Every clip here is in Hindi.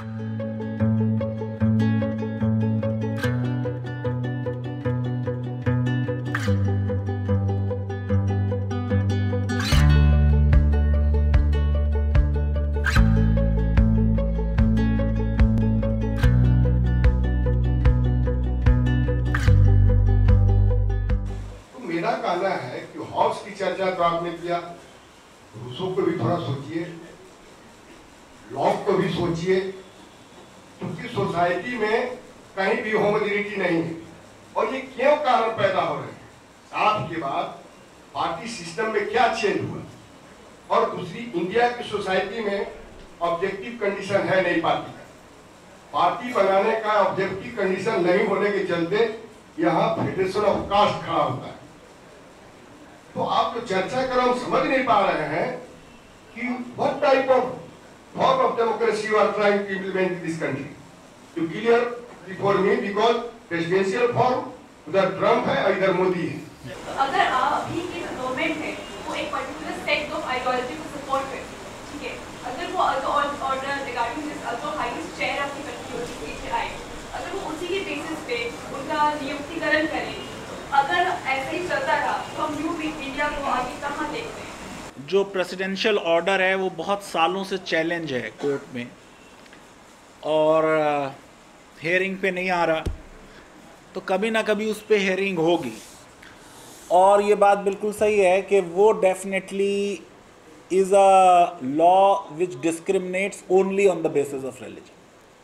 मेरा कहना है कि हॉब्स की चर्चा तो आपने किया, रूसो को भी थोड़ा सोचिए, लॉक को भी सोचिए, क्योंकि सोसाइटी में कहीं भी होमोजेनिटी नहीं है। और ये क्यों कारण पैदा हो रहे हैं? साथ के बाद पार्टी सिस्टम में क्या चेंज हुआ, और दूसरी इंडिया की सोसाइटी में ऑब्जेक्टिव कंडीशन है नहीं पार्टी का। पार्टी बनाने का ऑब्जेक्टिव कंडीशन नहीं होने के चलते यहाँ फेडरेशन ऑफ कास्ट खड़ा होता है। तो आप जो चर्चा कर हम समझ नहीं पा रहे हैं कि what type of form of democracy you are trying to implement in this country. To clear before me, because presidential form उधर ट्रम्प है और इधर मोदी है। अगर अभी की जो गवर्नमेंट है वो एक पर्टिकुलर सेक्ट ऑफ आइडियोलॉजी को सपोर्ट करे, ठीक है, अगर वो order regarding this also highest chair of the country आए, अगर वो उसी के बेसिस पे उनका नियुक्तिकरण करें, अगर ऐसे ही चलता रहा तो हम न्यू इंडिया को आगे कहाँ देखते हैं? जो प्रेसिडेंशियल ऑर्डर है वो बहुत सालों से चैलेंज है कोर्ट में और हेयरिंग पे नहीं आ रहा, तो कभी ना कभी उस पे हेयरिंग होगी। और ये बात बिल्कुल सही है कि वो definitely is a law which discriminates only on the basis of religion.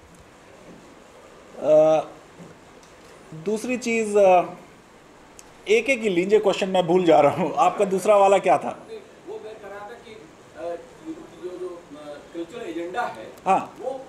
दूसरी चीज़, एक ही लीजिए क्वेश्चन, मैं भूल जा रहा हूँ। आपका दूसरा वाला क्या था? वो मैं कह रहा था कि जो कल्चरल एजेंडा है, हाँ, वो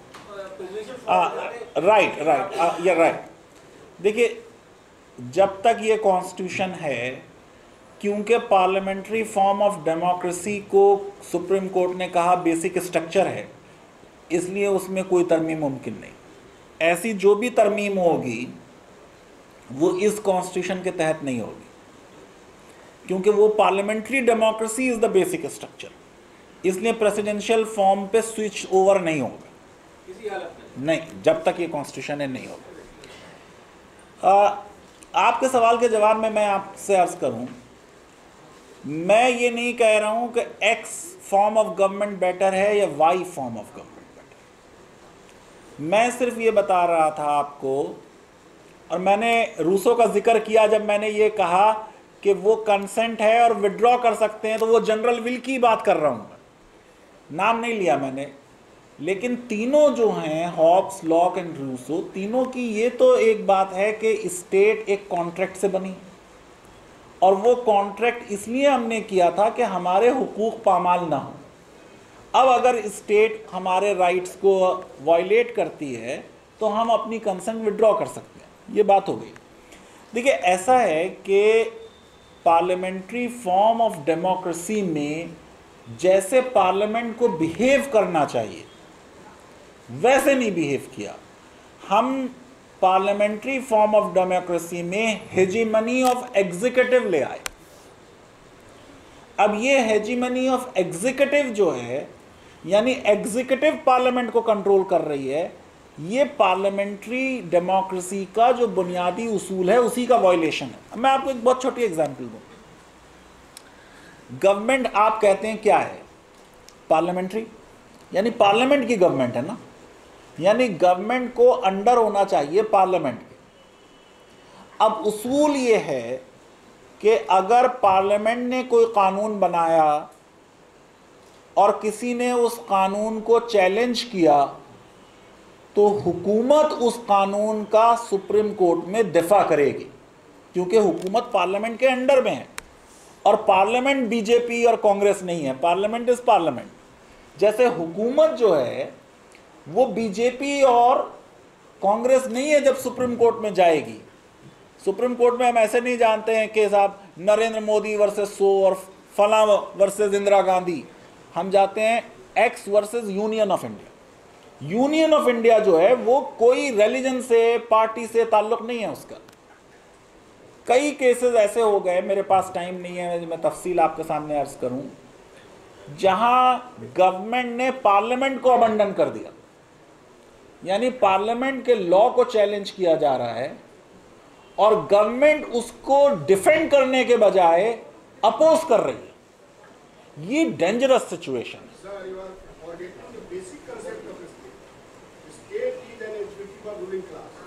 राइट, या राइट। देखिए, जब तक ये कॉन्स्टिट्यूशन है, क्योंकि पार्लियामेंट्री फॉर्म ऑफ डेमोक्रेसी को सुप्रीम कोर्ट ने कहा बेसिक स्ट्रक्चर है, इसलिए उसमें कोई तरमीम मुमकिन नहीं। ऐसी जो भी तरमीम होगी वो इस कॉन्स्टिट्यूशन के तहत नहीं होगी, क्योंकि वो parliamentary democracy is the basic structure, इसलिए प्रेसिडेंशियल फॉर्म पे स्विच ओवर नहीं होगा किसी हालत में, नहीं, जब तक ये कॉन्स्टिट्यूशन है नहीं होगा। आपके सवाल के जवाब में मैं आपसे अर्ज करूं, मैं ये नहीं कह रहा हूं कि X form of government better है या Y form of government better. मैं सिर्फ ये बता रहा था आपको, और मैंने रूसो का जिक्र किया जब मैंने ये कहा कि वो कंसेंट है और विड्रॉ कर सकते हैं, तो वो जनरल विल की बात कर रहा हूँ, नाम नहीं लिया मैंने। लेकिन तीनों जो हैं, हॉब्स, लॉक एंड रूसो, तीनों की ये तो एक बात है कि स्टेट एक कॉन्ट्रैक्ट से बनी, और वो कॉन्ट्रैक्ट इसलिए हमने किया था कि हमारे हुकूक पामाल ना हो। अब अगर स्टेट हमारे राइट्स को वायलेट करती है तो हम अपनी कंसेंट विड्रॉ कर सकते हैं, ये बात हो गई। देखिए, ऐसा है कि पार्लियामेंट्री फॉर्म ऑफ डेमोक्रेसी में जैसे पार्लियामेंट को बिहेव करना चाहिए वैसे नहीं बिहेव किया। हम पार्लियामेंट्री फॉर्म ऑफ डेमोक्रेसी में हेजीमनी ऑफ एग्जीक्यूटिव ले आए। अब ये हेजीमनी ऑफ एग्जीक्यूटिव जो है, यानी एग्जीक्यूटिव पार्लियामेंट को कंट्रोल कर रही है, ये पार्लियामेंट्री डेमोक्रेसी का जो बुनियादी उसूल है उसी का वायलेशन है। मैं आपको एक बहुत छोटी एग्जांपल दूं। गवर्नमेंट आप कहते हैं क्या है? पार्लियामेंट्री, यानी पार्लियामेंट की गवर्नमेंट है ना, यानी गवर्नमेंट को अंडर होना चाहिए पार्लियामेंट के। अब उसूल ये है कि अगर पार्लियामेंट ने कोई कानून बनाया और किसी ने उस कानून को चैलेंज किया, तो हुकूमत उस कानून का सुप्रीम कोर्ट में दिफा करेगी, क्योंकि हुकूमत पार्लियामेंट के अंडर में है, और पार्लियामेंट बीजेपी और कांग्रेस नहीं है, पार्लियामेंट इज पार्लियामेंट। जैसे हुकूमत जो है वो बीजेपी और कांग्रेस नहीं है जब सुप्रीम कोर्ट में जाएगी। सुप्रीम कोर्ट में हम ऐसे नहीं जानते हैं कि साहब नरेंद्र मोदी वर्सेस सो और फला वर्सेस इंदिरा गांधी, हम जाते हैं X versus Union of India. Union of India जो है वो कोई रिलीजन से, पार्टी से ताल्लुक नहीं है उसका। कई केसेस ऐसे हो गए, मेरे पास टाइम नहीं है मैं तफसील आपके सामने अर्ज करूं, जहां गवर्नमेंट ने पार्लियामेंट को अबंडन कर दिया यानी पार्लियामेंट के लॉ को चैलेंज किया जा रहा है और गवर्नमेंट उसको डिफेंड करने के बजाय अपोज कर रही है। ये डेंजरस सिचुएशन है। Sir, you are forgetting the basic concept of a state. State is an entity for ruling class.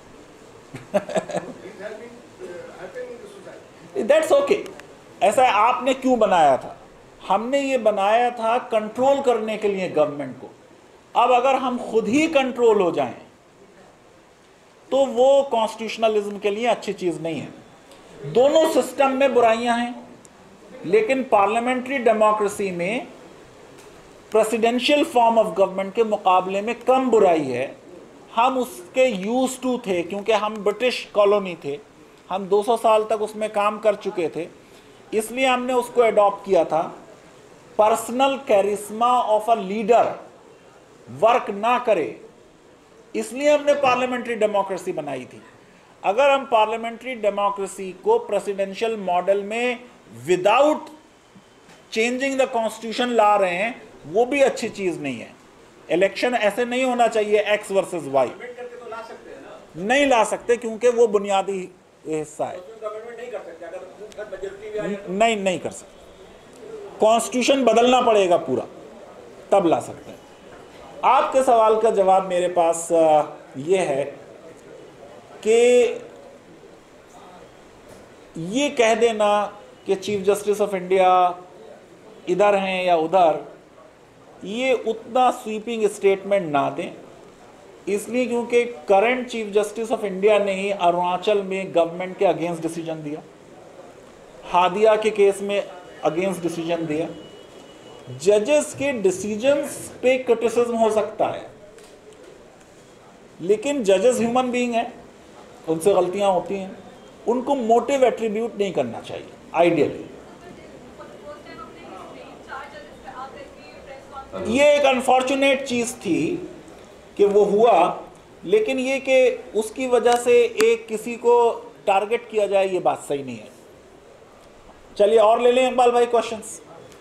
It has been happening in the society. That's okay. ऐसा आपने क्यों बनाया था? हमने ये बनाया था कंट्रोल करने के लिए गवर्नमेंट को। अब अगर हम खुद ही कंट्रोल हो जाएं तो वो कॉन्स्टिट्यूशनलिज्म के लिए अच्छी चीज नहीं है। दोनों सिस्टम में बुराइयां हैं, लेकिन पार्लियामेंट्री डेमोक्रेसी में प्रेसिडेंशियल फॉर्म ऑफ गवर्नमेंट के मुकाबले में कम बुराई है। हम उसके यूज टू थे क्योंकि हम ब्रिटिश कॉलोनी थे, हम 200 साल तक उसमें काम कर चुके थे, इसलिए हमने उसको अडॉप्ट किया था। Personal charisma of a leader work ना करे, इसलिए हमने पार्लियामेंट्री डेमोक्रेसी बनाई थी। अगर हम पार्लियामेंट्री डेमोक्रेसी को प्रेसिडेंशियल मॉडल में विदाउट चेंजिंग द कॉन्स्टिट्यूशन ला रहे हैं, वो भी अच्छी चीज नहीं है। इलेक्शन ऐसे नहीं होना चाहिए एक्स वर्सेस वाई। करके तो ला सकते हैं ना। नहीं ला सकते क्योंकि वो बुनियादी हिस्सा है। गवर्नमेंट नहीं कर सकते, अगर मेजॉरिटी भी आ जाए नहीं कर सकते। कॉन्स्टिट्यूशन बदलना पड़ेगा पूरा, तब ला सकते हैं। आपके सवाल का जवाब मेरे पास ये है कि ये कह देना कि चीफ जस्टिस ऑफ इंडिया इधर हैं या उधर, ये उतना स्वीपिंग स्टेटमेंट ना दें, इसलिए क्योंकि current chief justice of India ने ही अरुणाचल में गवर्नमेंट के अगेंस्ट डिसीजन दिया, हादिया के केस में अगेंस्ट डिसीजन दिया। जजेस के डिसीजंस पे क्रिटिसिज्म हो सकता है, लेकिन जजेस ह्यूमन बीइंग हैं, उनसे गलतियां होती हैं, उनको मोटिव एट्रीब्यूट नहीं करना चाहिए आइडियली। ये एक अनफॉर्चुनेट चीज थी कि वो हुआ, लेकिन ये कि उसकी वजह से एक किसी को टारगेट किया जाए, ये बात सही नहीं है। चलिए और ले लें इकबाल भाई क्वेश्चंस।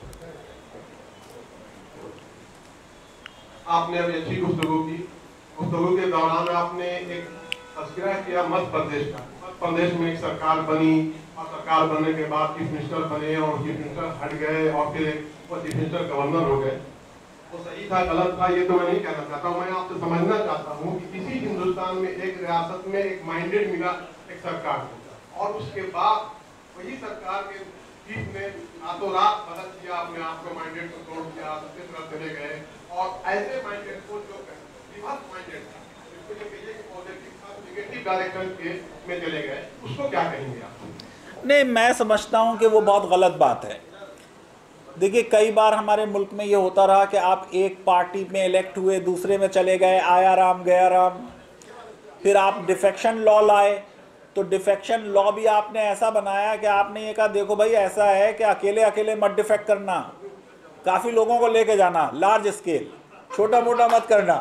आपने अभी अच्छी गुफ्तगू की। गुफ्तगू के दौरान आपने एक तस्करा किया मध्य प्रदेश का। मध्य प्रदेश में एक सरकार बनी और सरकार बनने के बाद चीफ मिनिस्टर बने और चीफ मिनिस्टर हट गए और फिर वो चीफ मिनिस्टर गवर्नर हो गए। वो सही था गलत था ये तो मैं नहीं कहना चाहता हूँ, मैं आपसे समझना चाहता हूँ कि किसी हिंदुस्तान में एक रियासत में एक माइंडेड मिला एक सरकार को, और उसके बाद वही सरकार के चीफ ने रातों रात बदल दिया, अपने आप को माइंडेड को तोड़ दिया, दूसरी तरफ चले गए। और ऐसे माइंडेड को जो रिवर्स माइंडेड था, जिसको जो कहिए कि पॉजिटिव था, नेगेटिव डायरेक्शन के में चले गए, उसको क्या कहेंगे आप? नहीं, मैं समझता हूं कि वो बहुत गलत बात है। देखिए, कई बार हमारे मुल्क में ये होता रहा कि आप एक पार्टी में इलेक्ट हुए, दूसरे में चले गए, आया राम गया राम। फिर आप डिफेक्शन लॉ लाए, तो डिफेक्शन लॉ भी आपने ऐसा बनाया कि आपने ये कहा देखो भाई ऐसा है कि अकेले अकेले मत डिफेक्ट करना, काफ़ी लोगों को लेके जाना, लार्ज स्केल, छोटा मोटा मत करना।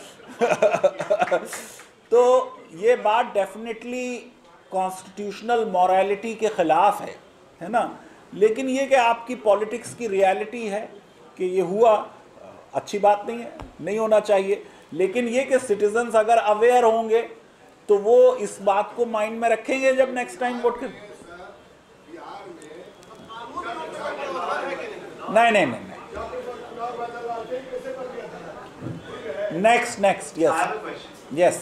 तो ये बात डेफिनेटली कॉन्स्टिट्यूशनल मॉरलिटी के ख़िलाफ़ है ना। लेकिन ये कि आपकी पॉलिटिक्स की रियलिटी है कि ये हुआ, अच्छी बात नहीं है, नहीं होना चाहिए। लेकिन ये कि सिटीजन्स अगर अवेयर होंगे तो वो इस बात को माइंड में रखेंगे जब नेक्स्ट टाइम वोट करें। नहीं, नेक्स्ट यस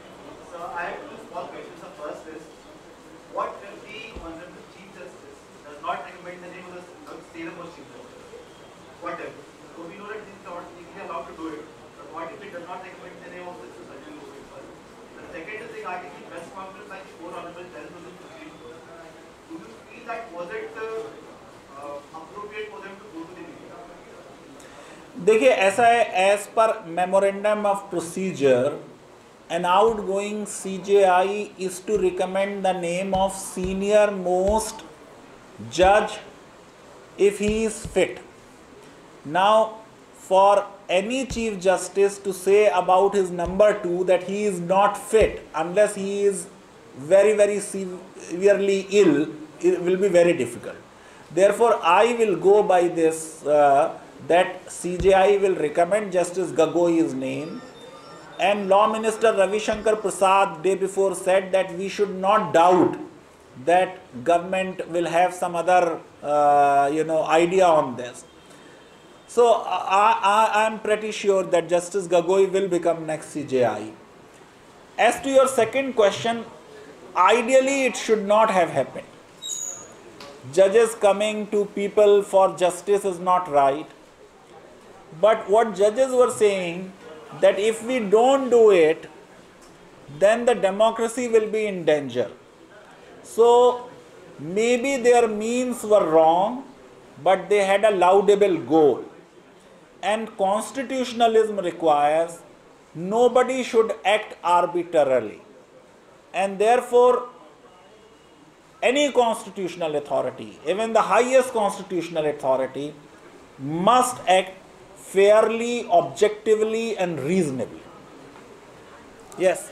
देखिए, ऐसा है, as per memorandum of procedure an outgoing CJI is to recommend the name of senior most judge if he is fit. Now, for any chief justice to say about his number 2 that he is not fit unless he is very severely ill, it will be very difficult. Therefore, I will go by this that CJI will recommend Justice Gogoi's name And Law Minister Ravi Shankar Prasad day before said that we should not doubt that government will have some other idea on this. So I am pretty sure that Justice Gogoi will become next CJI. As to your second question, ideally it should not have happened. Judges coming to people for justice is not right. But what judges were saying, that if we don't do it, then the democracy will be in danger. So maybe their means were wrong, but they had a laudable goal. And constitutionalism requires nobody should act arbitrarily. And therefore, any constitutional authority, even the highest constitutional authority, must act fairly, objectively, and reasonably. Yes.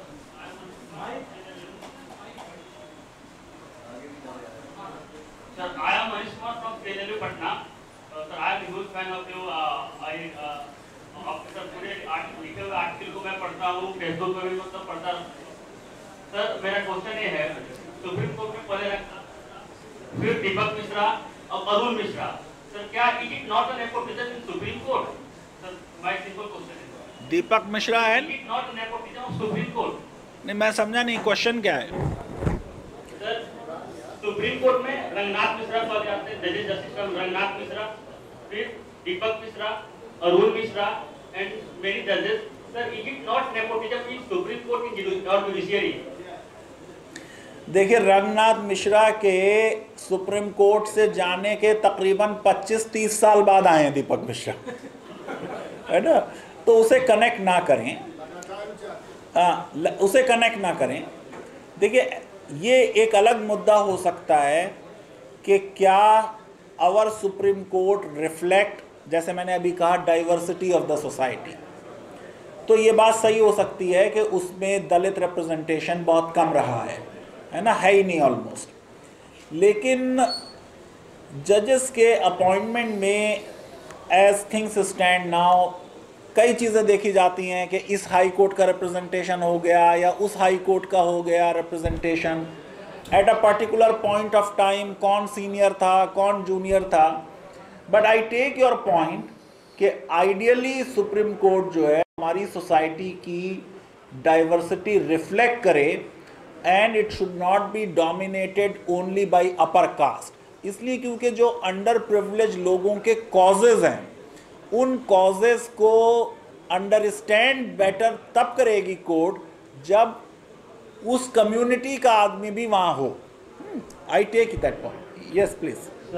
Sir, I am Manish Kumar from KLU Patna. Sir, I am a huge fan of you. Sir पूरे लिखे हुए आर्टिकल को मैं पढ़ता हूँ, फेसबुक पे भी मतलब पढ़ता हूँ. सर मेरा क्वेश्चन ये है, सुप्रीम कोर्ट में पहले फिर दीपक मिश्रा और अरुण मिश्रा. सर क्या it is not an nepotism in supreme court? Sir my simple question है. दीपक मिश्रा है? It is not an nepotism of supreme court. नहीं, मैं समझा नहीं, क्वेश्चन क्या है? सर सुप्रीम कोर्ट में रंगनाथ मिश्रा पद जाते हैं, जजेस जस्टिस रंगनाथ मिश्रा, फिर दीपक मिश्रा, अरुण मिश्रा एंड मेनी जजेस. Sir it is not nepotism in supreme court in और जुडिशियरी? देखिए, रंगनाथ मिश्रा के सुप्रीम कोर्ट से जाने के तकरीबन 25-30 साल बाद आए हैं दीपक मिश्रा, है ना? तो उसे कनेक्ट ना करें, उसे कनेक्ट ना करें. देखिए, ये एक अलग मुद्दा हो सकता है कि क्या आवर सुप्रीम कोर्ट रिफ्लेक्ट, जैसे मैंने अभी कहा, डाइवर्सिटी ऑफ द सोसाइटी. तो ये बात सही हो सकती है कि उसमें दलित रिप्रेजेंटेशन बहुत कम रहा है ना, है ही नहीं ऑलमोस्ट. लेकिन जजेस के अपॉइंटमेंट में एज थिंग्स स्टैंड नाउ कई चीज़ें देखी जाती हैं कि इस हाई कोर्ट का रिप्रेजेंटेशन हो गया या उस हाई कोर्ट का हो गया representation. At a particular point of time कौन सीनियर था, कौन जूनियर था. But I take your point कि आइडियली सुप्रीम कोर्ट जो है हमारी सोसाइटी की डाइवर्सिटी रिफ्लेक्ट करे, and it should not be dominated only by upper caste. इसलिए क्योंकि जो अंडर प्रिविलेज लोगों के कॉजेज हैं, उन कॉजेज को अंडरस्टैंड बेटर तब करेगी कोर्ट जब उस कम्युनिटी का आदमी भी वहाँ हो. I take that point. Yes please.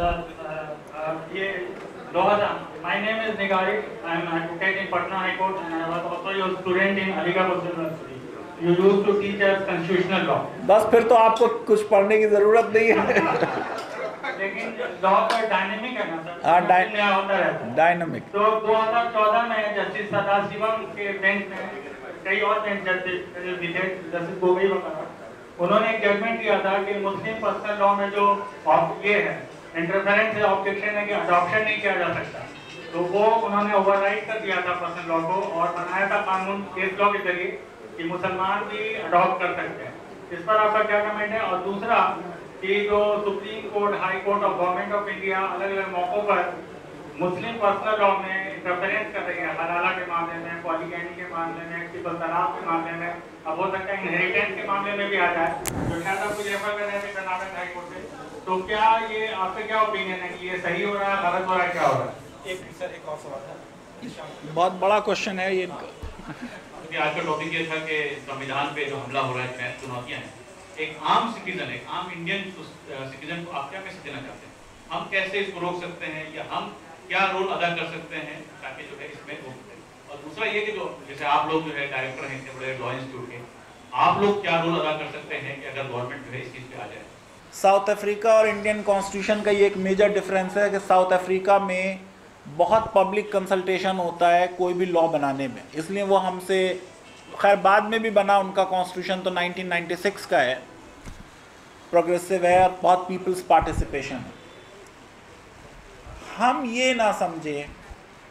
ये 2000. My name is Nigari. I am an advocate in Patna High Court and I was also your student in Aligarh Muslim University. You used to teach us constitutional law. बस फिर तो आपको कुछ पढ़ने की जरूरत नहीं है. लेकिन लॉ का डायनेमिक है ना सर. हाँ, नया होता रहता है. डायनेमिक. तो 2014 में जस्टिस सदाशिवम के बेंच में कई और बेंच जस्टिस गोगोई वगैरह, उन्होंने एक जजमेंट दिया था कि मुस्लिम पर्सनल लॉ में जो ये है इंटरफेरेंस है, ऑब्जेक्शन है कि अडॉप्शन नहीं किया जा सकता, तो वो उन्होंने ओवरराइड कर दिया था पर्सनल लॉ को और बनाया था कानून केस लॉ के जरिए कि मुसलमान भी अडॉप्ट कर सकते हैं. इस पर आपका क्या कमेंट है? और दूसरा कि जो सुप्रीम कोर्ट, हाई कोर्ट और गवर्नमेंट ऑफ इंडिया अलग अलग मौकों पर मुस्लिम पर्सनल लॉ में इंटरफेरेंस कर रही है, हलाला के मामले में, पॉलीगैमी के मामले में, ट्रिपल तलाक के मामले में, अब हो सकता है इनहेरिटेंस के मामले में भी आ जाए, जो शायद आप कुछ रेफर कर रहे थे कर्नाटक हाई कोर्ट से. तो क्या ये आपका क्या ओपिनियन है कि ये सही हो रहा है, गलत हो रहा है, क्या हो रहा है? एक और सवाल है. बहुत बड़ा क्वेश्चन है ये. आज का टॉपिक ये था कि संविधान पे जो हमला हो रहा है, चुनौतियां हैं. एक आम सिटीजन, एक आम इंडियन सिटीजन को आप क्या मैसेज देना चाहते हैं? हम कैसे इसको रोक सकते हैं या हम क्या रोल अदा कर सकते हैं ताकि जो है इसमें रोक सकें? और दूसरा ये कि जो जैसे आप लोग जो है डायरेक्टर हैं इतने बड़े लॉ इंस्टीट्यूट के, आप लोग क्या रोल अदा कर सकते हैं कि अगर गवर्नमेंट जो है इस चीज़ पे आ जाए? साउथ अफ्रीका और इंडियन कॉन्स्टिट्यूशन का ये एक मेजर डिफरेंस है कि साउथ अफ्रीका में बहुत पब्लिक कंसल्टेशन होता है कोई भी लॉ बनाने में, इसलिए वो हमसे, खैर बाद में भी बना उनका कॉन्स्टिट्यूशन तो 1996 का है, प्रोग्रेसिव है, बहुत पीपल्स पार्टिसिपेशन है. हम ये ना समझे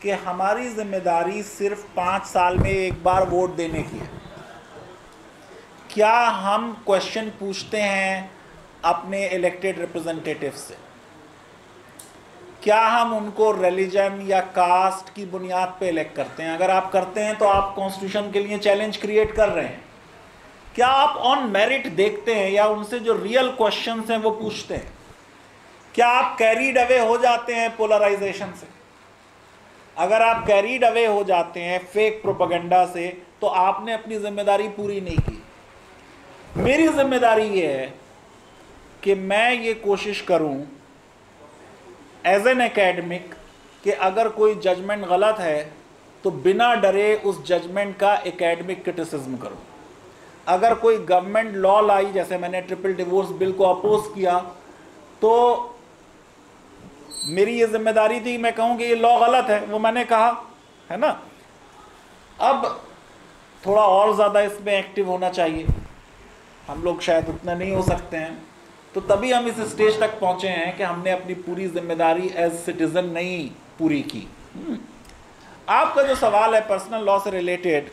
कि हमारी जिम्मेदारी सिर्फ 5 साल में एक बार वोट देने की है। क्या हम क्वेश्चन पूछते हैं अपने इलेक्टेड रिप्रेजेंटेटिव से? क्या हम उनको रिलीजन या कास्ट की बुनियाद पे इलेक्ट करते हैं? अगर आप करते हैं तो आप कॉन्स्टिट्यूशन के लिए चैलेंज क्रिएट कर रहे हैं। क्या आप ऑन मेरिट देखते हैं या उनसे जो रियल क्वेश्चंस हैं वो पूछते हैं? क्या आप कैरीड अवे हो जाते हैं पोलराइजेशन से? अगर आप कैरीड अवे हो जाते हैं फेक प्रोपेगेंडा से तो आपने अपनी जिम्मेदारी पूरी नहीं की। मेरी जिम्मेदारी ये है कि मैं ये कोशिश करूं एज एन एकेडमिक कि अगर कोई जजमेंट गलत है तो बिना डरे उस जजमेंट का एकेडमिक क्रिटिसिज्म करूं। अगर कोई गवर्नमेंट लॉ लाई, जैसे मैंने ट्रिपल डिवोर्स बिल को अपोज किया, तो मेरी ये जिम्मेदारी थी मैं कहूं कि ये लॉ गलत है, वो मैंने कहा, है ना। अब थोड़ा और ज़्यादा इसमें एक्टिव होना चाहिए, हम लोग शायद उतना नहीं हो सकते हैं, तो तभी हम इस स्टेज तक पहुंचे हैं कि हमने अपनी पूरी जिम्मेदारी एज सिटीजन नहीं पूरी की। आपका जो सवाल है पर्सनल लॉ से रिलेटेड,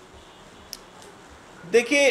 देखिए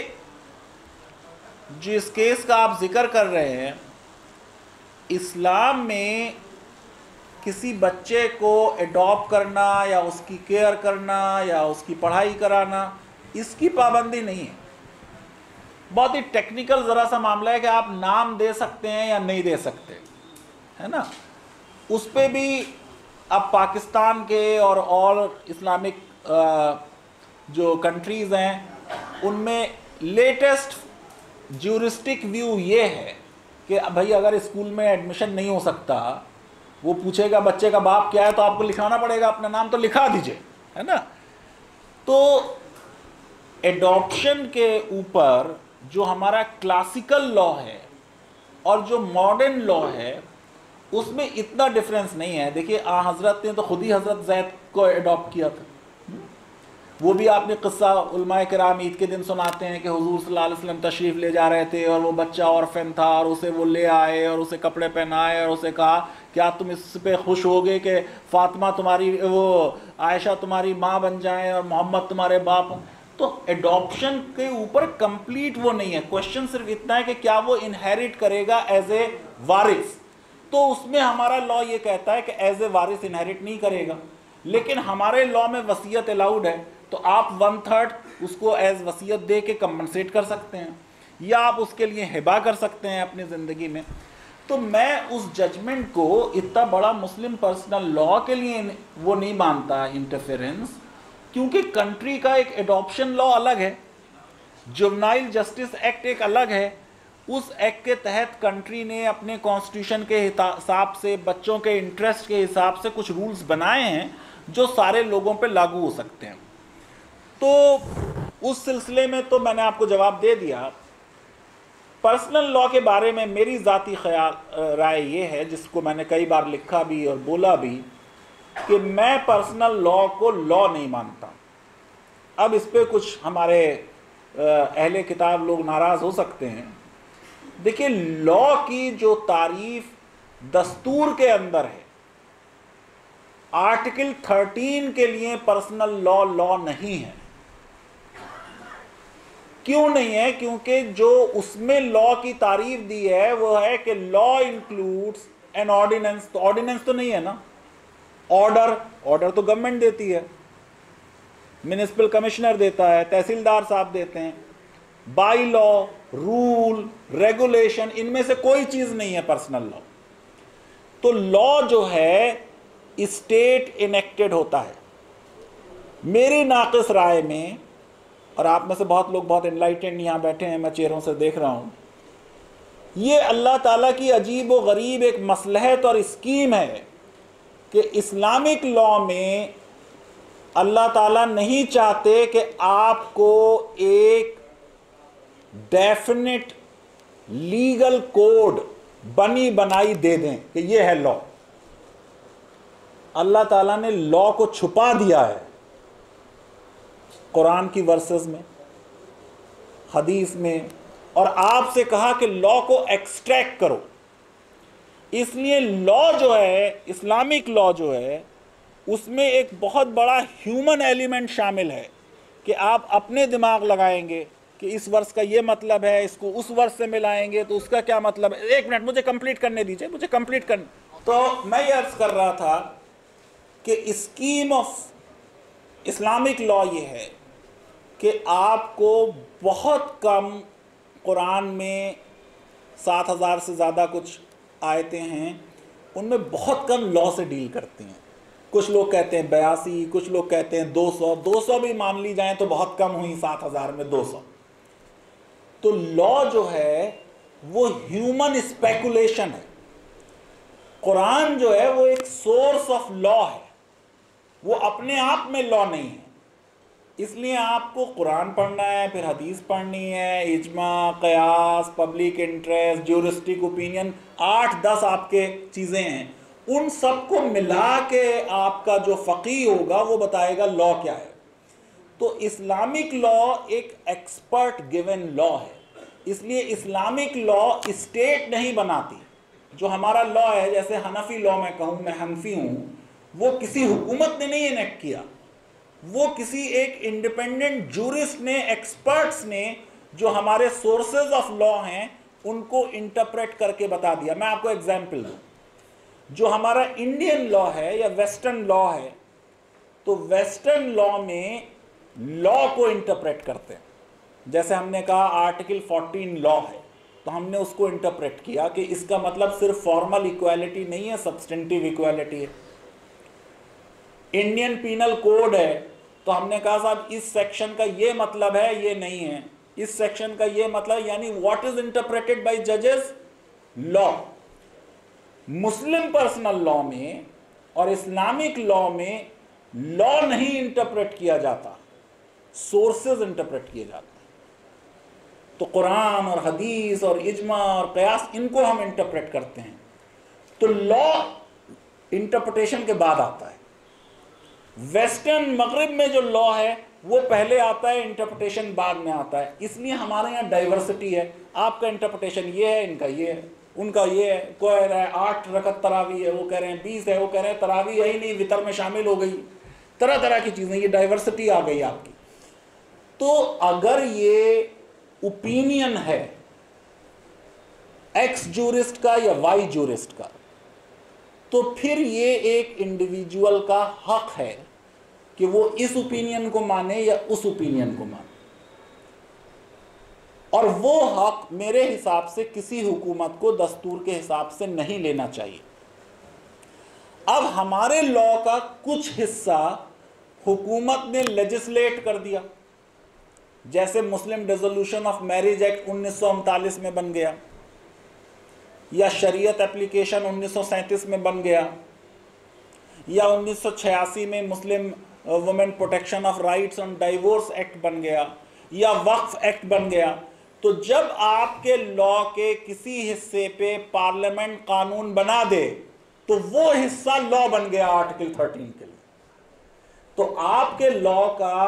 जिस केस का आप जिक्र कर रहे हैं, इस्लाम में किसी बच्चे को एडॉप्ट करना या उसकी केयर करना या उसकी पढ़ाई कराना, इसकी पाबंदी नहीं है। बहुत ही टेक्निकल ज़रा सा मामला है कि आप नाम दे सकते हैं या नहीं दे सकते, है ना। उस पर भी अब पाकिस्तान के और इस्लामिक जो कंट्रीज़ हैं उनमें लेटेस्ट ज्यूरिस्टिक व्यू ये है कि भाई अगर स्कूल में एडमिशन नहीं हो सकता, वो पूछेगा बच्चे का बाप क्या है तो आपको लिखाना पड़ेगा अपना नाम, तो लिखा दीजिए, है ना। तो एडॉप्शन के ऊपर जो हमारा क्लासिकल लॉ है और जो मॉडर्न लॉ है उसमें इतना डिफरेंस नहीं है। देखिए हज़रत ने तो खुद ही हज़रत ज़ैद को एडॉप्ट किया था, वो भी आपने किस्सा उलमाए किराम ईद के दिन सुनाते हैं कि हुजूर सल्लल्लाहु अलैहि वसल्लम तशरीफ़ ले जा रहे थे और वो बच्चा ऑर्फन था और उसे वो ले आए और उसे कपड़े पहनाए और उसे कहा क्या तुम इस पे खुश होगे कि फ़ातिमा तुम्हारी, वो आयशा तुम्हारी माँ बन जाएं और मोहम्मद तुम्हारे बाप। तो एडॉप्शन के ऊपर कंप्लीट वो नहीं है, क्वेश्चन सिर्फ इतना है कि क्या वो इनहेरिट करेगा एज ए वारिस। तो उसमें हमारा लॉ ये कहता है कि एज ए वारिस इनहेरिट नहीं करेगा, लेकिन हमारे लॉ में वसीयत अलाउड है, तो आप 1/3 उसको एज वसीयत दे के कंपनसेट कर सकते हैं या आप उसके लिए हिबा कर सकते हैं अपनी ज़िंदगी में। तो मैं उस जजमेंट को इतना बड़ा मुस्लिम पर्सनल लॉ के लिए वो नहीं मानता इंटरफेरेंस, क्योंकि कंट्री का एक एडॉप्शन लॉ अलग है, जुवेनाइल जस्टिस एक्ट एक अलग है। उस एक्ट के तहत कंट्री ने अपने कॉन्स्टिट्यूशन के हिसाब से, बच्चों के इंटरेस्ट के हिसाब से कुछ रूल्स बनाए हैं जो सारे लोगों पे लागू हो सकते हैं। तो उस सिलसिले में तो मैंने आपको जवाब दे दिया। पर्सनल लॉ के बारे में मेरी ज़ाती राय ये है, जिसको मैंने कई बार लिखा भी और बोला भी, कि मैं पर्सनल लॉ को लॉ नहीं मानता। अब इस पे कुछ हमारे अहले किताब लोग नाराज़ हो सकते हैं। देखिए लॉ की जो तारीफ दस्तूर के अंदर है, आर्टिकल 13 के लिए पर्सनल लॉ लॉ नहीं है। क्यों नहीं है? क्योंकि जो उसमें लॉ की तारीफ दी है वो है कि लॉ इंक्लूड्स एन ऑर्डिनेंस। तो ऑर्डिनेंस तो नहीं है ना, ऑर्डर तो गवर्नमेंट देती है, म्युनिसिपल कमिश्नर देता है, तहसीलदार साहब देते हैं। बाई लॉ, रूल, रेगुलेशन, इनमें से कोई चीज नहीं है पर्सनल लॉ। तो लॉ जो है स्टेट इनेक्टेड होता है। मेरी नाक़िस राय में, और आप में से बहुत लोग बहुत एनलाइटेंड यहाँ बैठे हैं, मैं चेहरों से देख रहा हूँ, ये अल्लाह ताला की अजीब व गरीब एक मसलहत और स्कीम है कि इस्लामिक लॉ में अल्लाह ताला नहीं चाहते कि आपको एक डेफिनेट लीगल कोड बनी बनाई दे दें कि ये है लॉ। अल्लाह ताला ने लॉ को छुपा दिया है कुरान की वर्सेस में, हदीस में, और आपसे कहा कि लॉ को एक्सट्रैक्ट करो। इसलिए लॉ जो है, इस्लामिक लॉ जो है, उसमें एक बहुत बड़ा ह्यूमन एलिमेंट शामिल है कि आप अपने दिमाग लगाएंगे कि इस वर्ष का ये मतलब है, इसको उस वर्ष से मिलाएंगे तो उसका क्या मतलब है। एक मिनट मुझे कंप्लीट करने दीजिए, मुझे कंप्लीट करने। तो मैं ये अर्ज कर रहा था कि स्कीम ऑफ इस्लामिक लॉ ये है कि आपको बहुत कम, कुरान में 7,000 से ज़्यादा कुछ आयतें हैं, उनमें बहुत कम लॉ से डील करती हैं। कुछ लोग कहते हैं 82, कुछ लोग कहते हैं 200 भी मान ली जाए तो बहुत कम हुई 7,000 में 200। तो लॉ जो है वो ह्यूमन स्पेकुलेशन है। कुरान जो है वो एक सोर्स ऑफ लॉ है, वो अपने आप में लॉ नहीं है। इसलिए आपको कुरान पढ़ना है, फिर हदीस पढ़नी है, इजमा, कयास, पब्लिक इंटरेस्ट, ज्यूरिस्टिक ओपिनियन, 8-10 आपके चीज़ें हैं। उन सबको मिला के आपका जो फ़कीह होगा वो बताएगा लॉ क्या है। तो इस्लामिक लॉ एक एक्सपर्ट गिवन लॉ है। इसलिए इस्लामिक लॉ स्टेट नहीं बनाती। जो हमारा लॉ है, जैसे हनफी लॉ मैं कहूँ, मैं हनफी हूँ, वो किसी हुकूमत ने नहीं इनेक्ट किया, वो किसी एक इंडिपेंडेंट जूरिस्ट ने, एक्सपर्ट्स ने, जो हमारे सोर्सेज ऑफ लॉ हैं उनको इंटरप्रेट करके बता दिया। मैं आपको एग्जांपल दूं, जो हमारा इंडियन लॉ है या वेस्टर्न लॉ है, तो वेस्टर्न लॉ में लॉ को इंटरप्रेट करते हैं। जैसे हमने कहा आर्टिकल 14 लॉ है, तो हमने उसको इंटरप्रेट किया कि इसका मतलब सिर्फ फॉर्मल इक्वालिटी नहीं है, सब्सटेंटिव इक्वालिटी है। इंडियन पीनल कोड है, तो हमने कहा साहब इस सेक्शन का ये मतलब है, ये नहीं है, इस सेक्शन का ये मतलब, यानी व्हाट इज इंटरप्रेटेड बाय जजेस, लॉ। मुस्लिम पर्सनल लॉ में और इस्लामिक लॉ में लॉ नहीं इंटरप्रेट किया जाता, सोर्सेज इंटरप्रेट किए जाते हैं। तो कुरान और हदीस और इजमा और कयास, इनको हम इंटरप्रेट करते हैं। तो लॉ इंटरप्रिटेशन के बाद आता है। वेस्टर्न मगरिब में जो लॉ है वो पहले आता है, इंटरप्रिटेशन बाद में आता है। इसलिए हमारे यहाँ डाइवर्सिटी है। आपका इंटरप्रिटेशन ये है, इनका ये है, उनका ये है। कोई कह रहा है 8 रकत तरावी है, वो कह रहे हैं 20 है, वो कह रहे हैं तरावी है ही नहीं, वितर में शामिल हो गई। तरह तरह की चीज़ें, ये डाइवर्सिटी आ गई आपकी। तो अगर ये ओपिनियन है एक्स जूरिस्ट का या वाई जूरिस्ट का, तो फिर ये एक इंडिविजुअल का हक है कि वो इस ओपिनियन को माने या उस ओपिनियन को माने। और वो हक मेरे हिसाब से किसी हुकूमत को दस्तूर के हिसाब से नहीं लेना चाहिए। अब हमारे लॉ का कुछ हिस्सा हुकूमत ने लेजिस्लेट कर दिया, जैसे Muslim dissolution of marriage act 1939 में बन गया, या शरीयत एप्लीकेशन 1937 में बन गया, या 1986 में Muslim women protection of rights on divorce act बन गया, या वक्फ एक्ट बन गया। तो जब आपके लॉ के किसी हिस्से पे पार्लियामेंट कानून बना दे तो वो हिस्सा लॉ बन गया आर्टिकल 13 के लिए। तो आपके लॉ का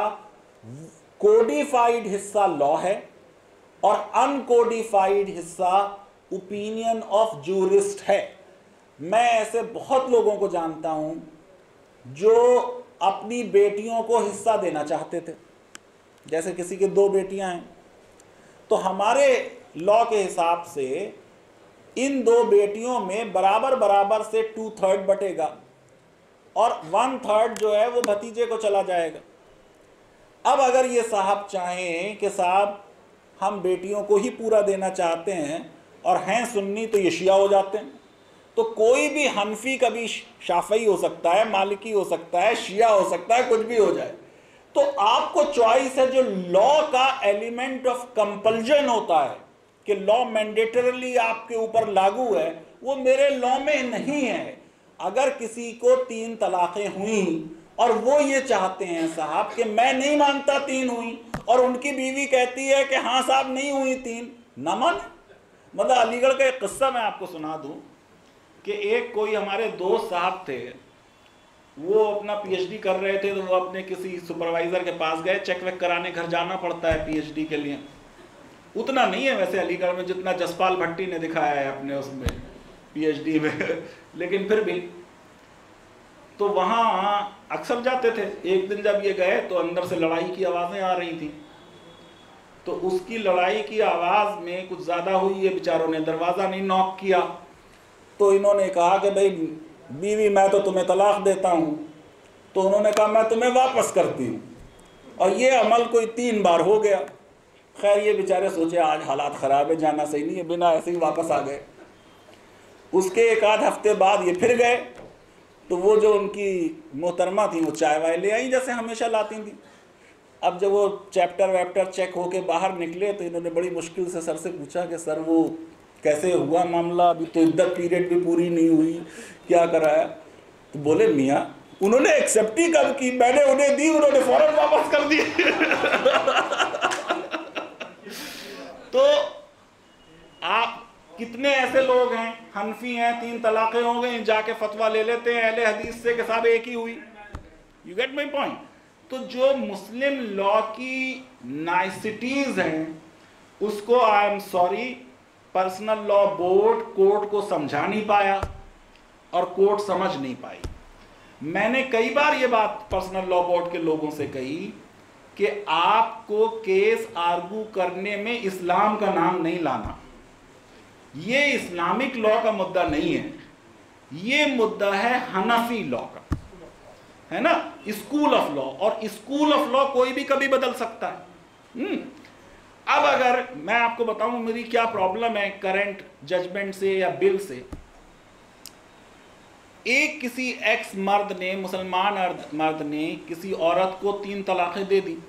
कोडिफाइड हिस्सा लॉ है और अनकोडिफाइड हिस्सा ओपिनियन ऑफ जूरिस्ट है। मैं ऐसे बहुत लोगों को जानता हूं जो अपनी बेटियों को हिस्सा देना चाहते थे, जैसे किसी के 2 बेटियां हैं, तो हमारे लॉ के हिसाब से इन 2 बेटियों में बराबर बराबर से 2/3 बटेगा और 1/3 जो है वो भतीजे को चला जाएगा। अब अगर ये साहब चाहें कि साहब हम बेटियों को ही पूरा देना चाहते हैं और हैं सुन्नी, तो ये शिया हो जाते हैं। तो कोई भी हनफी कभी शाफई हो सकता है, मालिकी हो सकता है, शिया हो सकता है, कुछ भी हो जाए। तो आपको चॉइस है। जो लॉ का एलिमेंट ऑफ कंपल्जन होता है कि लॉ मैंडेटरली आपके ऊपर लागू है, वो मेरे लॉ में नहीं है। अगर किसी को 3 तलाकें हुई और वो ये चाहते हैं साहब कि मैं नहीं मानता 3 हुई, और उनकी बीवी कहती है कि हाँ साहब नहीं हुई 3, ना माने। मतलब अलीगढ़ का एक किस्सा मैं आपको सुना दूं कि एक कोई हमारे दोस्त साहब थे, वो अपना पीएचडी कर रहे थे, तो वो अपने किसी सुपरवाइजर के पास गए, चेक वेक कराने घर जाना पड़ता है पीएचडी के लिए। उतना नहीं है वैसे अलीगढ़ में जितना जसपाल भट्टी ने दिखाया है अपने उसमें पीएचडी में लेकिन फिर भी तो वहाँ अक्सर जाते थे। एक दिन जब ये गए तो अंदर से लड़ाई की आवाज़ें आ रही थी, तो उसकी लड़ाई की आवाज़ में कुछ ज़्यादा हुई, ये बेचारों ने दरवाज़ा नहीं नॉक किया, तो इन्होंने कहा कि भाई बीवी मैं तो तुम्हें तलाक देता हूँ। तो उन्होंने कहा मैं तुम्हें वापस करती हूँ, और ये अमल कोई 3 बार हो गया। खैर ये बेचारे सोचे आज हालात ख़राब है, जाना सही नहीं है, बिना ऐसे ही वापस आ गए। उसके 1 आध हफ्ते बाद ये फिर गए, तो वो जो उनकी मोहतरमा थी वो चाय वाय ले आई जैसे हमेशा लाती थी। अब जब वो चैप्टर वैप्टर चेक होके बाहर निकले तो इन्होंने बड़ी मुश्किल से सर से पूछा कि सर वो कैसे हुआ मामला, अभी तो इद्दत पीरियड भी पूरी नहीं हुई, क्या कराया? तो बोले मियाँ उन्होंने एक्सेप्ट ही कब की, मैंने उन्हें दी, उन्होंने फौरन वापस कर दी। तो आप कितने ऐसे लोग हैं, हनफी हैं, 3 तलाक़ें हो गई, जाके फतवा ले लेते हैं अहले हदीस से कि साहब एक ही हुई। You get my point? तो जो मुस्लिम लॉ की नाइसिटीज हैं उसको I am sorry personal law board court को समझा नहीं पाया और कोर्ट समझ नहीं पाई। मैंने कई बार ये बात पर्सनल लॉ बोर्ड के लोगों से कही कि आपको केस आर्गू करने में इस्लाम का नाम नहीं लाना, ये इस्लामिक लॉ का मुद्दा नहीं है, ये मुद्दा है हनफी लॉ का, है ना, स्कूल ऑफ लॉ। और स्कूल ऑफ लॉ कोई भी कभी बदल सकता है। अब अगर मैं आपको बताऊं मेरी क्या प्रॉब्लम है करंट जजमेंट से या बिल से, एक किसी एक्स मर्द ने, मुसलमान मर्द ने किसी औरत को 3 तलाक़ें दे दी।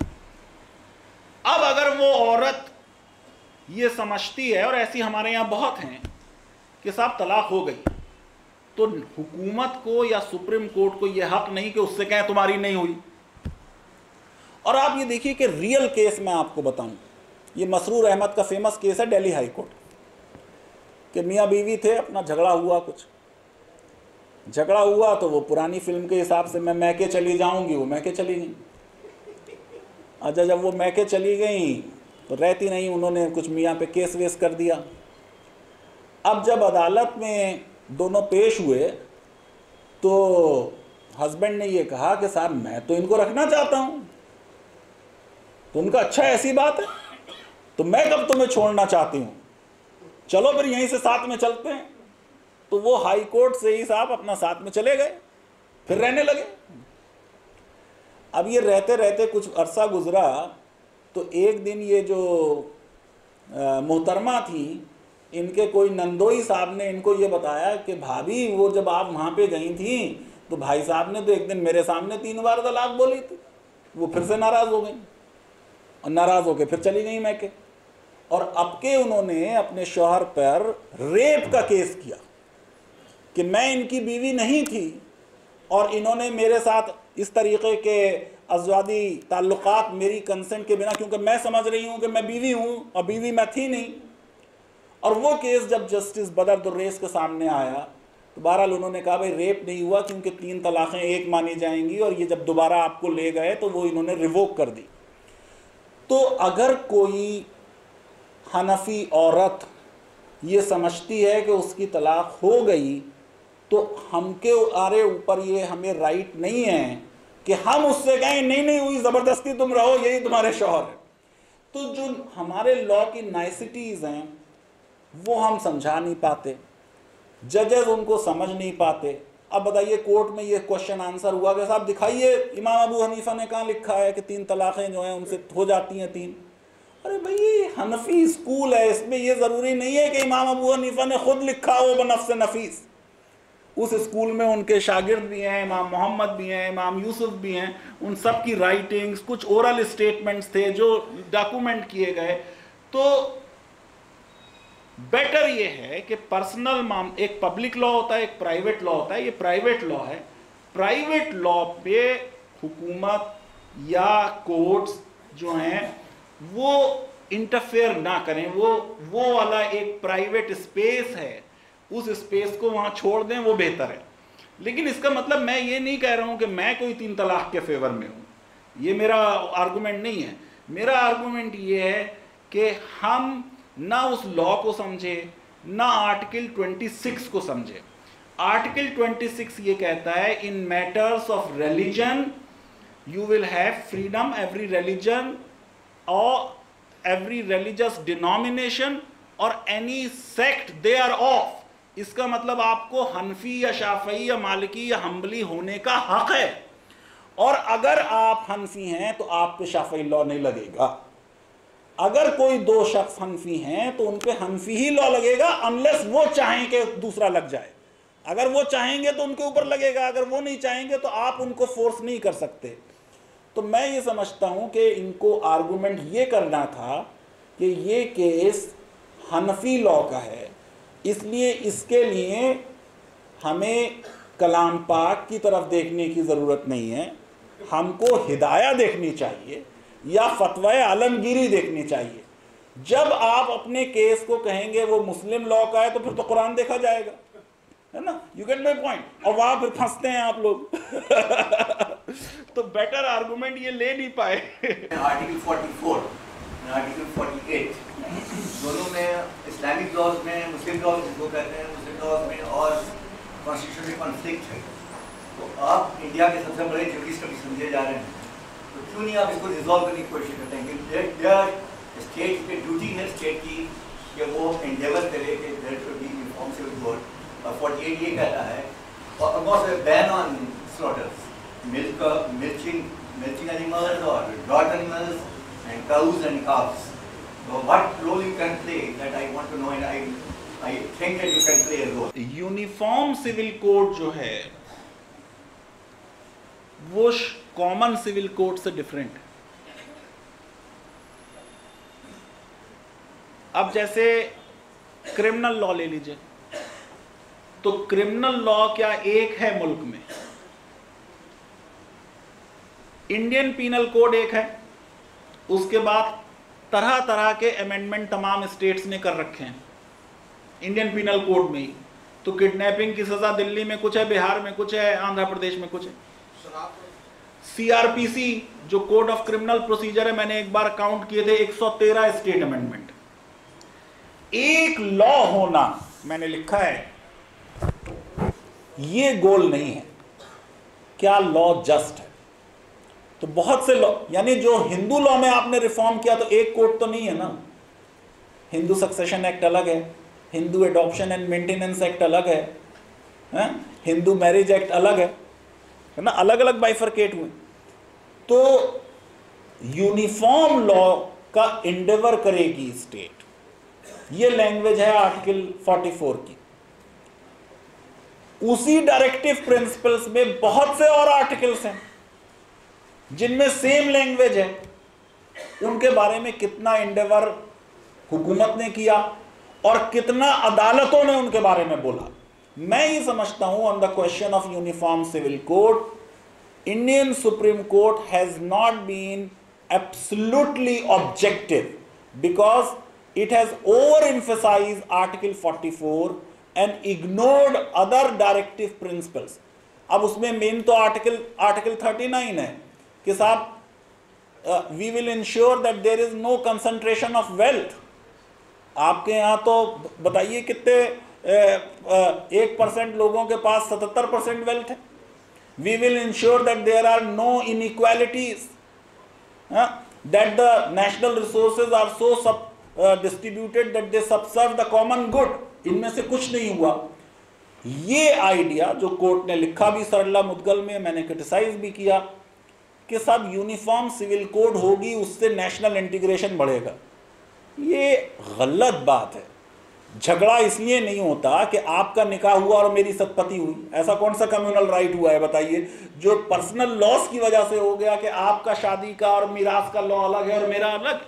अब अगर वो औरत ये समझती है, और ऐसी हमारे यहाँ बहुत हैं, कि साहब तलाक हो गई, तो हुकूमत को या सुप्रीम कोर्ट को यह हक नहीं कि उससे कहें तुम्हारी नहीं हुई। और आप ये देखिए कि रियल केस मैं आपको बताऊं, ये मसरूर अहमद का फेमस केस है दिल्ली हाई कोर्ट कि मियाँ बीवी थे, अपना झगड़ा हुआ, कुछ झगड़ा हुआ तो वो पुरानी फिल्म के हिसाब से मैं मैके चली जाऊंगी, वो मैके चली गई। अच्छा जब वो मैके चली गई तो रहती नहीं, उन्होंने कुछ मियाँ पे केस वेस कर दिया। अब जब अदालत में दोनों पेश हुए तो हस्बैंड ने ये कहा कि साहब मैं तो इनको रखना चाहता हूँ। तो उनका अच्छा ऐसी बात है, तो मैं कब तुम्हें छोड़ना चाहती हूँ, चलो फिर यहीं से साथ में चलते हैं। तो वो हाई कोर्ट से ही साहब अपना साथ में चले गए, फिर रहने लगे। अब ये रहते रहते कुछ अरसा गुजरा तो एक दिन ये जो मोहतरमा थी, इनके कोई नंदोई साहब ने इनको ये बताया कि भाभी वो जब आप वहाँ पे गई थी तो भाई साहब ने तो एक दिन मेरे सामने 3 बार तलाक बोली थी। वो फिर से नाराज़ हो गई और नाराज़ होकर फिर चली गई मैके। और अब के उन्होंने अपने शौहर पर रेप का केस किया कि मैं इनकी बीवी नहीं थी और इन्होंने मेरे साथ इस तरीके के अज़वादी ताल्लुकात मेरी कंसेंट के बिना, क्योंकि मैं समझ रही हूँ कि मैं बीवी हूँ और बीवी मैं थी नहीं। और वो केस जब जस्टिस बदर दुर्रेस के सामने आया तो बहरहाल उन्होंने कहा भाई रेप नहीं हुआ क्योंकि 3 तलाक़ें एक मानी जाएंगी, और ये जब दोबारा आपको ले गए तो वो इन्होंने रिवोक कर दी। तो अगर कोई हनफी औरत ये समझती है कि उसकी तलाक हो गई तो हमके आरे ऊपर ये हमें राइट नहीं है कि हम उससे कहें नहीं नहीं हुई, ज़बरदस्ती तुम रहो, यही तुम्हारे शौहर है। तो जो हमारे लॉ की नाइसिटीज़ हैं वो हम समझा नहीं पाते, जजेस उनको समझ नहीं पाते। अब बताइए कोर्ट में ये क्वेश्चन आंसर हुआ कि साहब दिखाइए इमाम अबू हनीफा ने कहाँ लिखा है कि 3 तलाक़ें जो हैं उनसे हो जाती हैं 3। अरे भाई ये हनफी स्कूल है, इसमें ये ज़रूरी नहीं है कि इमाम अबू हनीफा ने खुद लिखा हो बनफ्स नफीस। उस स्कूल में उनके शागिर्द भी हैं, इमाम मोहम्मद भी हैं, इमाम यूसुफ भी हैं, उन सब की राइटिंग्स, कुछ ओरल स्टेटमेंट्स थे जो डॉक्यूमेंट किए गए। तो बेटर ये है कि पर्सनल एक पब्लिक लॉ होता है, एक प्राइवेट लॉ होता है, ये प्राइवेट लॉ है। प्राइवेट लॉ पे हुकूमत या कोर्ट्स जो हैं वो इंटरफेयर ना करें, वो वाला एक प्राइवेट स्पेस है, उस स्पेस को वहाँ छोड़ दें, वो बेहतर है। लेकिन इसका मतलब मैं ये नहीं कह रहा हूँ कि मैं कोई 3 तलाक़ के फेवर में हूँ, ये मेरा आर्गूमेंट नहीं है। मेरा आर्गूमेंट ये है कि हम ना उस लॉ को समझे, ना आर्टिकल 26 को समझे। आर्टिकल 26 ये कहता है in matters of religion you will have freedom, every religion और एवरी रिलीजियस डिनोमिनेशन और any sect they are of. इसका मतलब आपको हनफी या शाफई या मालिकी या हम्बली होने का हक है, और अगर आप हनफी हैं तो आप पे शाफई लॉ नहीं लगेगा। अगर कोई दो शख्स हनफी हैं तो उन पे हनफी ही लॉ लगेगा, अनलेस वो चाहें कि दूसरा लग जाए। अगर वो चाहेंगे तो उनके ऊपर लगेगा, अगर वो नहीं चाहेंगे तो आप उनको फोर्स नहीं कर सकते। तो मैं ये समझता हूं कि इनको आर्गुमेंट ये करना था कि ये केस हनफी लॉ का है, इसलिए इसके लिए हमें कलाम पाक की तरफ देखने की ज़रूरत नहीं है, हमको हिदाया देखनी चाहिए या फतवा आलमगीरी देखनी चाहिए। जब आप अपने केस को कहेंगे वो मुस्लिम लॉ का है तो फिर तो कुरान देखा जाएगा, है ना? You get my point. और वहां फिर फंसते हैं आप लोग तो बेटर आर्गुमेंट ये ले नहीं पाए। आर्टिकल 44 आर्टिकल 48 दोनों में इस्लामिक लॉज में, मुस्लिम लॉज जिसको कहते हैं, मुस्लिम लॉज में और कॉन्स्टिट्यूशन में कॉन्फ्लिक्ट है। तो आप इंडिया के सबसे बड़े जर्नलिस्ट अभी समझे जा रहे हैं, तो क्यों नहीं आप इसको रिजॉल्व करने की कोशिश करते हैं? स्टेट की ड्यूटी है, स्टेट की, कि वो एंडेवर करे कि there should be uniform civil code. और 48 ये कहता है, और almost ban on slaughters, milching animals और डॉट animals and cows and calves. So what role you can play, that I want to know, and I think that you can play a role. Uniform civil code जो है वो कॉमन सिविल कोड से डिफरेंट है। अब जैसे क्रिमिनल लॉ ले लीजिए, तो क्रिमिनल लॉ क्या एक है मुल्क में? इंडियन पीनल कोड एक है, उसके बाद तरह तरह के अमेंडमेंट तमाम स्टेट्स ने कर रखे हैं इंडियन पीनल कोड में ही। तो किडनैपिंग की सजा दिल्ली में कुछ है, बिहार में कुछ है, आंध्र प्रदेश में कुछ है। सीआरपीसी जो कोड ऑफ क्रिमिनल प्रोसीजर है, मैंने एक बार काउंट किए थे 113 स्टेट अमेंडमेंट। एक लॉ होना, मैंने लिखा है, ये गोल नहीं है। क्या लॉ जस्ट है? तो बहुत से लॉ, यानी जो हिंदू लॉ में आपने रिफॉर्म किया तो एक कोड तो नहीं है ना। हिंदू सक्सेशन एक्ट अलग है, Hindu adoption and maintenance act अलग है, हिंदू मैरिज एक्ट अलग है ना, अलग अलग बाइफरकेट हुए। तो यूनिफॉर्म लॉ का इंडेवर करेगी स्टेट, ये लैंग्वेज है आर्टिकल 44 की। उसी डायरेक्टिव प्रिंसिपल्स में बहुत से और आर्टिकल्स हैं जिनमें सेम लैंग्वेज है, उनके बारे में कितना इंडेवर हुकूमत ने किया और कितना अदालतों ने उनके बारे में बोला। मैं ये समझता हूं on the question of uniform civil code, Indian supreme court has not been absolutely objective because it has overemphasized Article 44 and ignored other directive principles. अब उसमें मेन तो आर्टिकल 39 है कि साहब we will ensure that there is no concentration of wealth. आपके यहाँ तो बताइए कितने 1% लोगों के पास 77% वेल्थ है। We will ensure that there are no inequalities, that the national resources are so distributed that they subserve the common good. इनमें से कुछ नहीं हुआ। ये आइडिया जो कोर्ट ने लिखा भी सरला मुद्गल में, मैंने क्रिटिसाइज भी किया कि सब यूनिफॉर्म सिविल कोड होगी उससे नेशनल इंटीग्रेशन बढ़ेगा, ये गलत बात है। झगड़ा इसलिए नहीं होता कि आपका निकाह हुआ और मेरी सतपति हुई, ऐसा कौन सा कम्युनल राइट हुआ है बताइए, जो पर्सनल लॉस की वजह से हो गया कि आपका शादी का और मिरास का लॉ अलग है और मेरा अलग।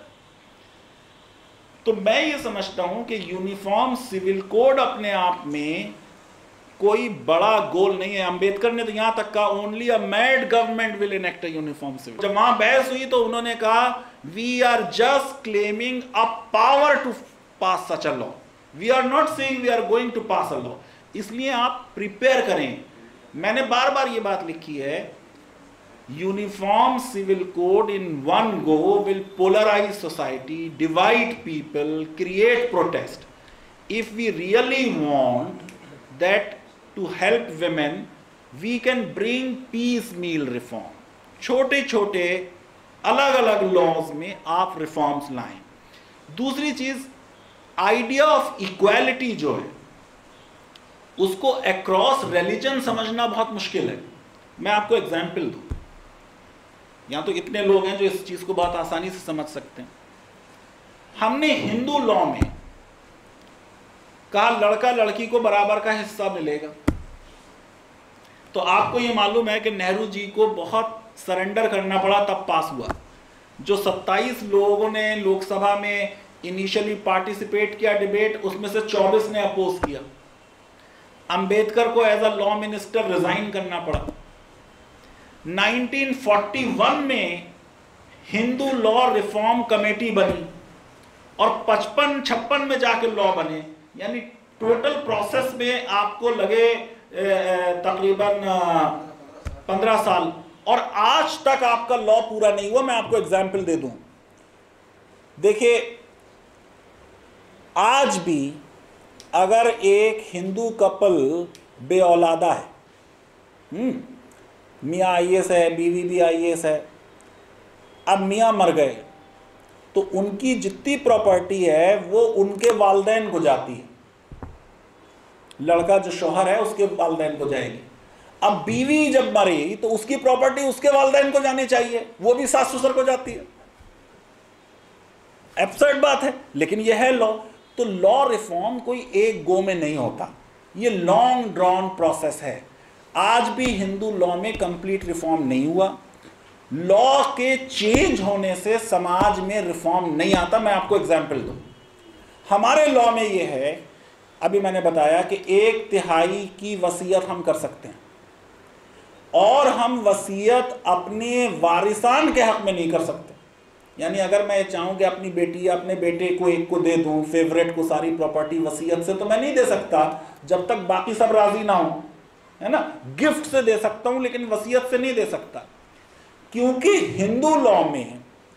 तो मैं ये समझता हूं कि यूनिफॉर्म सिविल कोड अपने आप में कोई बड़ा गोल नहीं है। अंबेडकर ने तो यहां तक कहा only a mad government will enact a uniform civil. जब वहां बहस हुई तो उन्होंने कहा we are just claiming a power to pass such a law, we are not saying we are going to pass a law. इसलिए आप प्रिपेयर करें। मैंने बार बार ये बात लिखी है, uniform civil code in one go will polarize society, divide people, create protest. If we really want that to help women, we can bring piecemeal reform. छोटे छोटे अलग अलग लॉज में आप रिफॉर्म्स लाएं. दूसरी चीज, आइडिया ऑफ इक्वालिटी जो है उसको अक्रॉस रिलीजन समझना बहुत मुश्किल है. मैं आपको एग्जाम्पल दूं, यहां तो इतने लोग हैं जो इस चीज को बहुत आसानी से समझ सकते हैं. हमने हिंदू लॉ में कहा लड़का लड़की को बराबर का हिस्सा मिलेगा. तो आपको यह मालूम है कि नेहरू जी को बहुत सरेंडर करना पड़ा तब पास हुआ. जो 27 लोगों ने लोकसभा में इनिशियली पार्टिसिपेट किया डिबेट, उसमें से 24 ने अपोज किया. अंबेडकर को as a law minister resign करना पड़ा. 1941 में हिंदू लॉ रिफॉर्म कमेटी बनी और 55-56 में जाके लॉ बने. यानी टोटल प्रोसेस में आपको लगे तकरीबन 15 साल, और आज तक आपका लॉ पूरा नहीं हुआ. मैं आपको एग्जाम्पल दे दूं. देखिए, आज भी अगर एक हिंदू कपल बेऔलादा है, मियाँ आईएएस है, बीवी भी आईएएस है, अब मियाँ मर गए तो उनकी जितनी प्रॉपर्टी है वो उनके वालिदैन को जाती है. लड़का जो शौहर है उसके वालिदैन को जाएगी. अब बीवी जब मरी तो उसकी प्रॉपर्टी उसके वालिदैन को जानी चाहिए, वो भी सास ससुर को जाती है. एब्सर्ड बात है, लेकिन यह है लॉ. तो लॉ रिफॉर्म कोई एक गो में नहीं होता, ये लॉन्ग ड्रॉन प्रोसेस है. आज भी हिंदू लॉ में कंप्लीट रिफॉर्म नहीं हुआ. लॉ के चेंज होने से समाज में रिफॉर्म नहीं आता. मैं आपको एग्जाम्पल दूं. हमारे लॉ में यह है, अभी मैंने बताया कि 1/3 की वसीयत हम कर सकते हैं, और हम वसीयत अपने वारिसान के हक में नहीं कर सकते. यानी अगर मैं चाहूं कि अपनी बेटी या अपने बेटे को एक को दे दूं, फेवरेट को सारी प्रॉपर्टी वसीयत से, तो मैं नहीं दे सकता जब तक बाकी सब राजी ना हो, है ना. गिफ्ट से दे सकता हूं लेकिन वसीयत से नहीं दे सकता, क्योंकि हिंदू लॉ में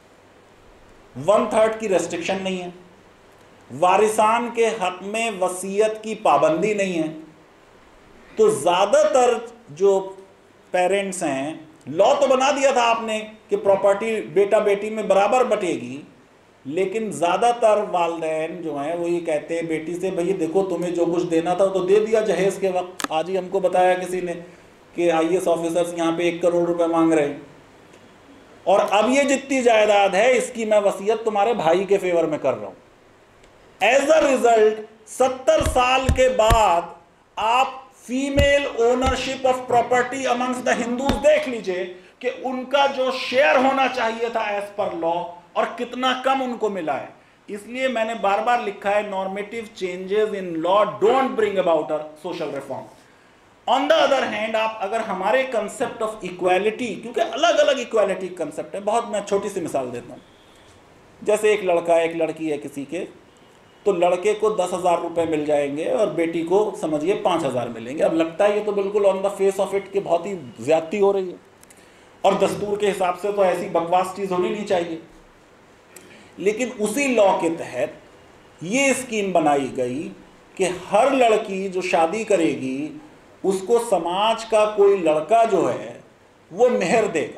1/3 की रेस्ट्रिक्शन नहीं है. वारिसान के हक में वसीयत की पाबंदी नहीं है. तो ज्यादातर जो पेरेंट्स हैं, लॉ तो बना दिया था आपने कि प्रॉपर्टी बेटा बेटी में बराबर बटेगी, लेकिन ज्यादातर वालिदैन जो हैं वो ये कहते हैं बेटी से, भैया देखो तुम्हें जो कुछ देना था तो दे दिया जहेज के वक्त. आज ही हमको बताया किसी ने कि आईएएस ऑफिसर्स यहाँ पे 1 करोड़ रुपए मांग रहे हैं, और अब ये जितनी जायदाद है इसकी मैं वसीयत तुम्हारे भाई के फेवर में कर रहा हूं. एज अ रिजल्ट 70 साल के बाद आप female ownership of property amongst the Hindus देख लीजिए कि उनका जो शेयर होना चाहिए था एज पर लॉ, और कितना कम उनको मिला है. इसलिए मैंने बार बार लिखा है, normative changes in law don't bring about a social reform. On the other hand, आप अगर हमारे कंसेप्ट ऑफ इक्वालिटी, क्योंकि अलग अलग इक्वालिटी कंसेप्ट है, बहुत मैं छोटी सी मिसाल देता हूं. जैसे एक लड़का एक लड़की है किसी के, तो लड़के को 10,000 रुपए मिल जाएंगे और बेटी को समझिए 5,000 मिलेंगे. अब लगता है ये तो बिल्कुल on the face of it कि बहुत ही ज्यादती हो रही है, और दस्तूर के हिसाब से तो ऐसी बकवास चीज होनी नहीं चाहिए. लेकिन उसी लॉ के तहत ये स्कीम बनाई गई कि हर लड़की जो शादी करेगी उसको समाज का कोई लड़का जो है वो मेहर देगा.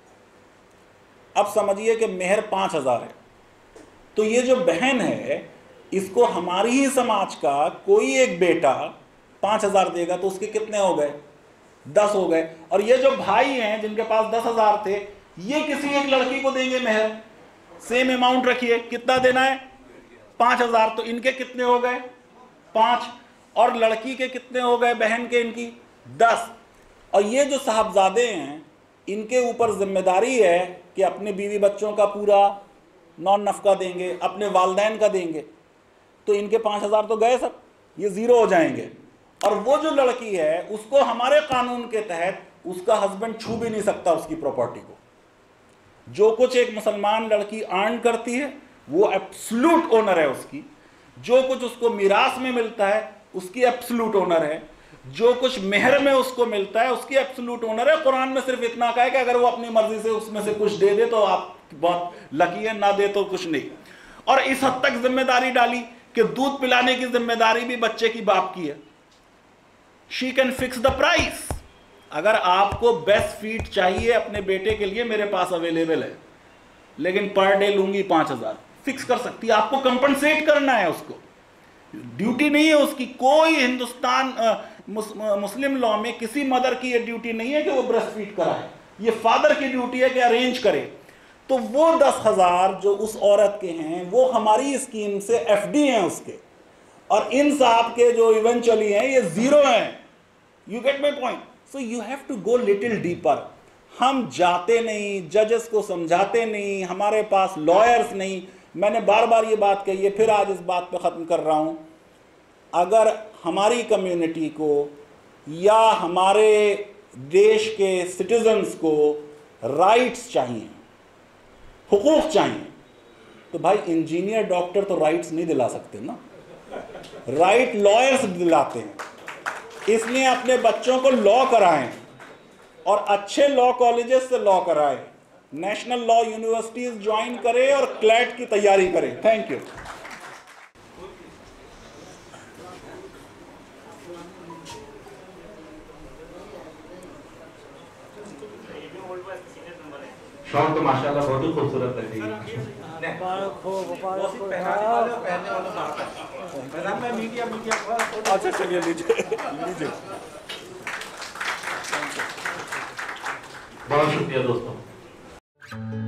अब समझिए कि मेहर 5,000 है, तो ये जो बहन है इसको हमारी ही समाज का कोई एक बेटा 5,000 देगा, तो उसके कितने हो गए? 10 हो गए. और ये जो भाई हैं जिनके पास 10,000 थे, ये किसी एक लड़की को देंगे मेहर. सेम अमाउंट रखिए, कितना देना है? 5,000. तो इनके कितने हो गए? 5. और लड़की के कितने हो गए? बहन के इनकी 10. और ये जो साहबजादे हैं इनके ऊपर जिम्मेदारी है कि अपने बीवी बच्चों का पूरा नॉन नफका देंगे, अपने वालिदैन का देंगे. तो इनके 5,000 तो गए सब, ये 0 हो जाएंगे. और वो जो लड़की है उसको हमारे कानून के तहत उसका हस्बैंड छू भी नहीं सकता उसकी प्रॉपर्टी को. जो कुछ एक मुसलमान लड़की अर्न करती है वो एब्सोल्यूट ओनर है उसकी. जो कुछ उसको मिरास में मिलता है उसकी एब्सोल्यूट ओनर है. जो कुछ मेहर में उसको मिलता है उसकी एब्सोल्यूट ओनर है. कुरान में सिर्फ इतना कहा है कि अगर वो अपनी मर्जी से उसमें से कुछ दे दे तो आप बहुत लकी है, ना दे तो कुछ नहीं. और इस हद तक जिम्मेदारी डाली कि दूध पिलाने की जिम्मेदारी भी बच्चे की बाप की है. She can fix the price. अगर आपको बेस्ट फीड चाहिए अपने बेटे के लिए, मेरे पास अवेलेबल है, लेकिन पर डे लूंगी 5,000, फिक्स कर सकती है। आपको कंपनसेट करना है उसको, ड्यूटी नहीं है उसकी। कोई हिंदुस्तान मुस्लिम लॉ में किसी मदर की ये ड्यूटी नहीं है कि वो ब्रेस्ट फीड कराए, ये फादर की ड्यूटी है कि अरेंज करे। तो वो 10,000 जो उस औरत के हैं वो हमारी स्कीम से एफडी हैं उसके, और इन साहब के जो इवेंचुअली हैं ये जीरो हैं। You get my point? So you have to go little deeper. हम जाते नहीं, जजेस को समझाते नहीं, हमारे पास लॉयर्स नहीं। मैंने बार बार ये बात कही है, फिर आज इस बात पे ख़त्म कर रहा हूँ। अगर हमारी कम्युनिटी को या हमारे देश के सिटीजन्स को राइट्स चाहिए, हुकूक चाहिए, तो भाई इंजीनियर डॉक्टर तो राइट्स नहीं दिला सकते ना, राइट लॉयर्स दिलाते हैं। इसलिए अपने बच्चों को लॉ कराएं और अच्छे लॉ कॉलेजेस से लॉ कराएं, नेशनल लॉ यूनिवर्सिटीज ज्वाइन करें और क्लैट की तैयारी करें। Thank you. शॉट तो माशाल्लाह बहुत ही खूबसूरत लग रही है। अच्छा चलिए, लीजिए लीजिए। बहुत शुक्रिया दोस्तों।